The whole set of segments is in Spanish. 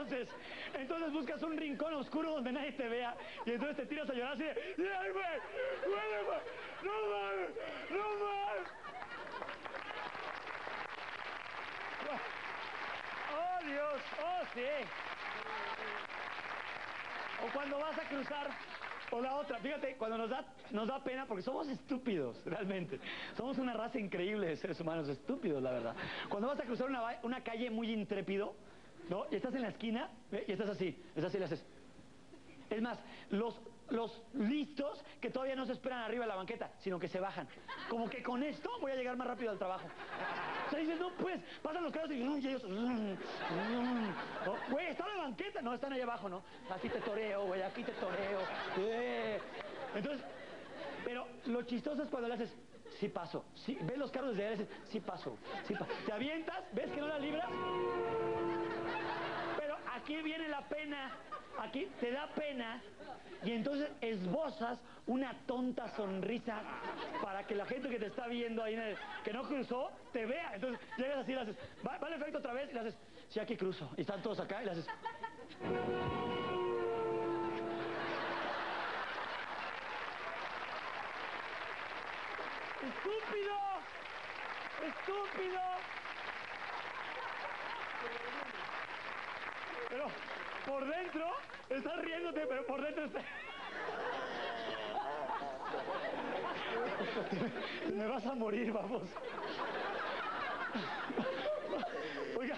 Entonces buscas un rincón oscuro donde nadie te vea y entonces te tiras a llorar así de... ¡Ay, güey! ¡No mames! ¡No mames! ¡Oh, Dios! ¡Oh, sí! O cuando vas a cruzar, o la otra, fíjate, cuando nos da pena, porque somos estúpidos, realmente. Somos una raza increíble de seres humanos, estúpidos, la verdad. Cuando vas a cruzar una calle muy intrépido, ¿no? Y estás en la esquina, y estás así, le haces... Es más, los listos que todavía no se esperan arriba de la banqueta, sino que se bajan. Como que con esto voy a llegar más rápido al trabajo. O sea, dices, no, pues, pasan los carros y ellos... Güey, ¿está en la banqueta? No, están allá abajo, ¿no? Aquí te toreo, güey, aquí te toreo. Entonces, pero lo chistoso es cuando le haces, sí paso. Sí, ves los carros desde allá y le dices, sí paso, sí paso. Te avientas, ves que no la libras. Pero aquí viene la pena. Aquí te da pena y entonces esbozas una tonta sonrisa para que la gente que te está viendo ahí, que no cruzó, te vea. Entonces llegas así y le haces, va el efecto otra vez y le haces, sí, aquí cruzo. Y están todos acá y le haces... ¡Estúpido! ¡Estúpido! Pero por dentro estás riéndote, pero por dentro estás... Me vas a morir, vamos. Oiga.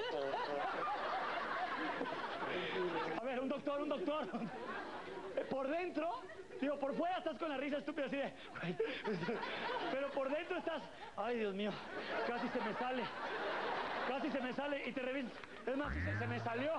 A ver, un doctor. Por dentro, digo, por fuera estás con la risa estúpida así de... Pero por dentro estás... Ay, Dios mío, casi se me sale y te revisas. Es más, se me salió.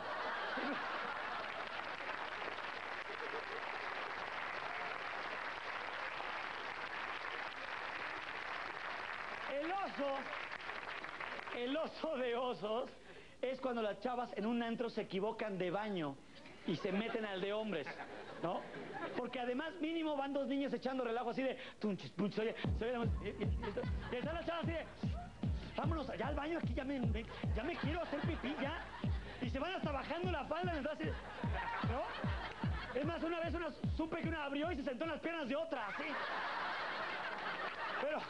El oso de osos es cuando las chavas en un antro se equivocan de baño y se meten al de hombres, ¿no? Porque además mínimo van dos niños echando relajo así de... Tunchis, punchis, oye, y están las chavas así de... Vámonos allá al baño, aquí ya me quiero hacer pipí, ya. Y se van hasta bajando la falda, entonces, ¿no? Es más, una vez supe que una abrió y se sentó en las piernas de otra, así. Pero...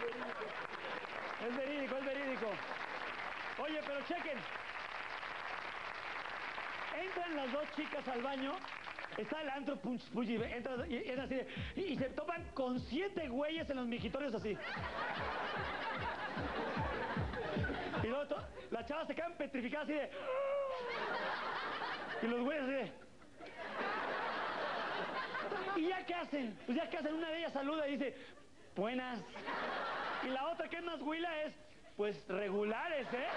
Es verídico. Oye, pero chequen. Entran las dos chicas al baño, está el antro, punch, y entran y es así, y se topan con 7 güeyes en los mijitorios así. Y luego las chavas se quedan petrificadas así de... Y los güeyes así de... ¿Y ya qué hacen? Pues ya qué hacen, una de ellas saluda y dice, buenas. Y la otra, que es más huila, es, pues, regulares, ¿eh?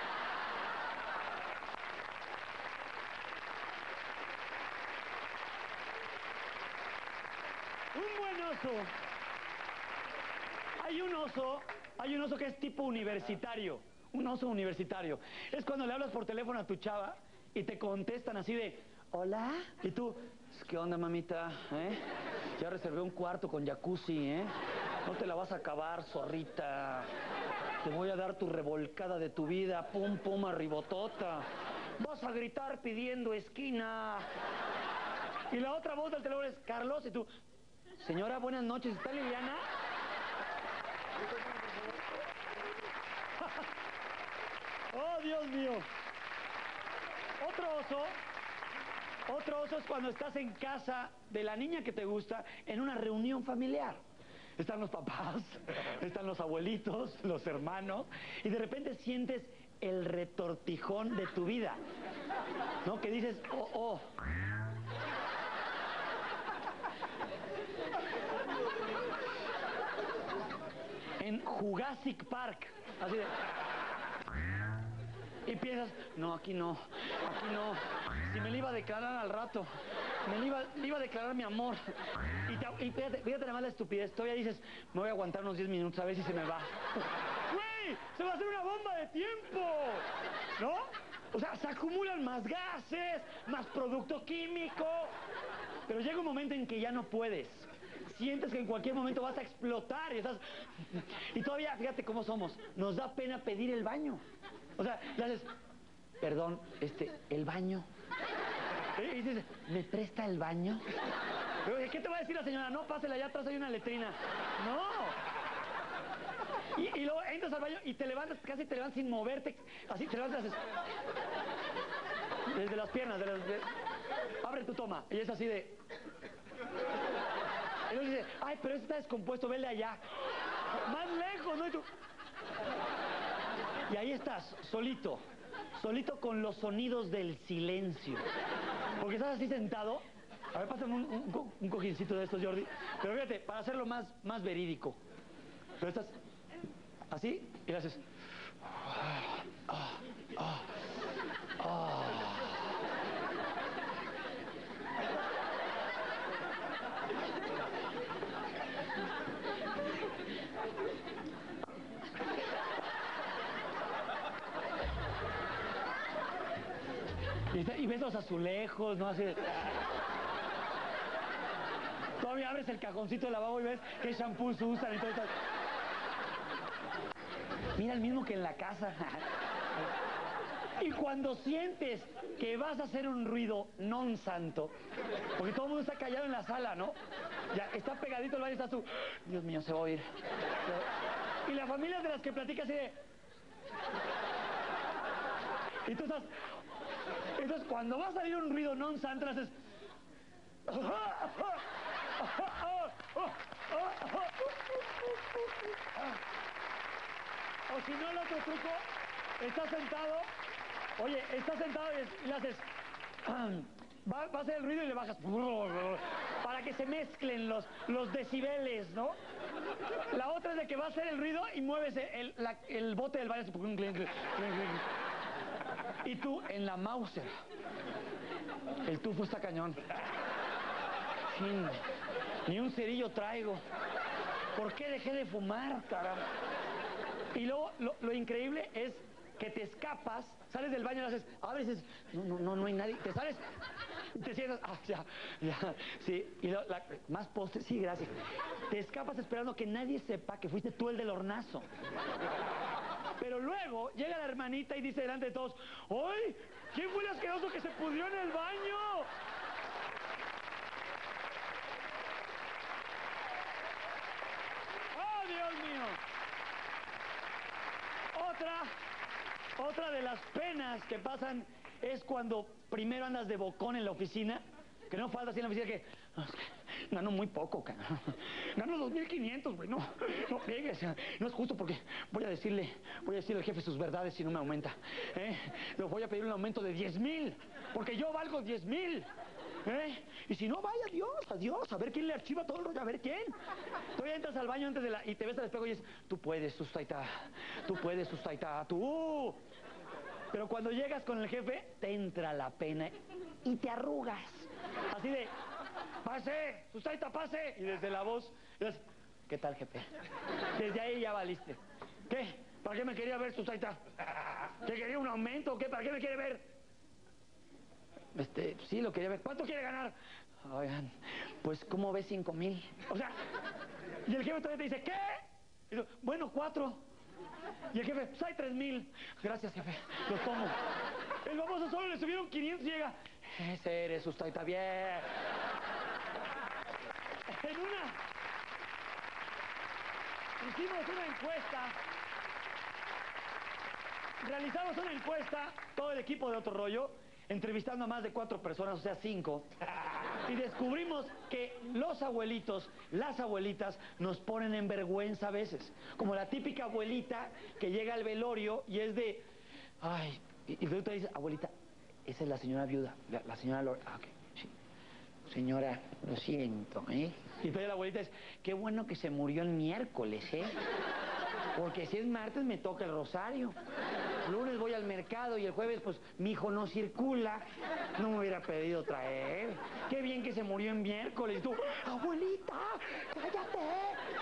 Un buen oso. Hay un oso que es tipo universitario. Un oso universitario. Es cuando le hablas por teléfono a tu chava y te contestan así de, hola. Y tú, ¿qué onda, mamita? Ya reservé un cuarto con jacuzzi, ¿eh? No te la vas a acabar, zorrita. Te voy a dar tu revolcada de tu vida, pum, pum, arribotota. Vas a gritar pidiendo esquina. Y la otra voz del teléfono es Carlos, y tú, señora, buenas noches, ¿está Liliana? ¡Oh, Dios mío! Otro oso es cuando estás en casa de la niña que te gusta en una reunión familiar. Están los papás, están los abuelitos, los hermanos, y de repente sientes el retortijón de tu vida, ¿no? Que dices, oh. En Jurassic Park, así de... Y piensas, no, aquí no. Si me le iba a declarar al rato, le iba a declarar mi amor. Y fíjate nada más la estupidez. Todavía dices, me voy a aguantar unos 10 minutos a ver si se me va. ¡Güey! ¡Se va a hacer una bomba de tiempo! ¿No? O sea, se acumulan más gases, más producto químico. Pero llega un momento en que ya no puedes. Sientes que en cualquier momento vas a explotar y todavía, fíjate cómo somos, nos da pena pedir el baño. O sea, le haces, perdón, el baño. Y dices, ¿me presta el baño? ¿Qué te va a decir la señora? No, pásela, allá atrás hay una letrina. No. Y luego entras al baño y te levantas, casi te levantas sin moverte. Así te levantas. Desde las piernas. Abre tu toma. Y es así de... Y luego dice, ay, pero este está descompuesto, vele allá. Más lejos, ¿no? Y ahí estás, solito con los sonidos del silencio. Porque estás así sentado. A ver, pásame un cojincito de estos, Jordi. Pero fíjate, para hacerlo más verídico. Pero estás así y le haces... Y ves los azulejos, ¿no? Así de... Todavía abres el cajoncito del lavabo y ves qué shampoos usan y todo eso. Mira el mismo que en la casa. Y cuando sientes que vas a hacer un ruido non santo, porque todo el mundo está callado en la sala, ¿no? Ya está pegadito el baño y estás tú, Dios mío, se va a oír. Y la familia de las que platicas así de... Y tú estás... Entonces, cuando va a salir un ruido non santo, haces... O si no, el otro truco, estás sentado, oye, estás sentado y le haces... Va a hacer el ruido y le bajas... Para que se mezclen los decibeles, ¿no? La otra es de que va a hacer el ruido y mueves el bote del baño. Y tú en la Mauser. El tufo está cañón. Ni un cerillo traigo. ¿Por qué dejé de fumar, caramba? Y luego lo increíble es que te escapas, sales del baño y haces, abres, no hay nadie, te sales, te sientas, ya, sí, y más postre, sí, gracias. Te escapas esperando que nadie sepa que fuiste tú el del hornazo. Pero luego llega la hermanita y dice delante de todos, ¡ay! ¿Quién fue el asqueroso que se pudrió en el baño? ¡Oh, Dios mío! Otra de las penas que pasan es cuando primero andas de bocón en la oficina, que no falta así en la oficina que... Gano muy poco, cara. Gano 2,500, güey. No pegues. No es justo porque voy a decirle al jefe sus verdades si no me aumenta. Le voy a pedir un aumento de 10,000, porque yo valgo 10,000. Y si no, vaya, adiós. A ver quién le archiva todo el rollo, a ver quién. Todavía entras al baño y te ves al espejo y dices, tú puedes, Sustaita. Tú. Pero cuando llegas con el jefe, te entra la pena y te arrugas. Así de... ¡Pase! ¡Sustaita, pase! Y desde la voz, ¿qué tal, jefe? Desde ahí ya valiste. ¿Qué? ¿Para qué me quería ver, Sustaita? ¿Que quería un aumento o qué? ¿Para qué me quiere ver? Sí, lo quería ver. ¿Cuánto quiere ganar? Oigan, pues, ¿cómo ves 5,000? O sea, y el jefe todavía te dice, ¿qué? Y yo, bueno, 4. Y el jefe, pues hay 3,000. Gracias, jefe, los tomo. El baboso solo le subieron 500 y llega, ese eres, Sustaita, bien. Hicimos una encuesta, realizamos una encuesta, todo el equipo de Otro Rollo, entrevistando a más de 4 personas, o sea, 5, y descubrimos que los abuelitos, las abuelitas, nos ponen en vergüenza a veces, como la típica abuelita que llega al velorio y es de, ay, y tú te dices, abuelita, esa es la señora viuda, la señora Lore, okay. Señora, lo siento, ¿eh? Y todavía la abuelita es, qué bueno que se murió el miércoles, ¿eh? Porque si es martes me toca el rosario. Lunes voy al mercado y el jueves, pues, mi hijo no circula. No me hubiera pedido traer. Qué bien que se murió en miércoles. Y tú, abuelita, cállate.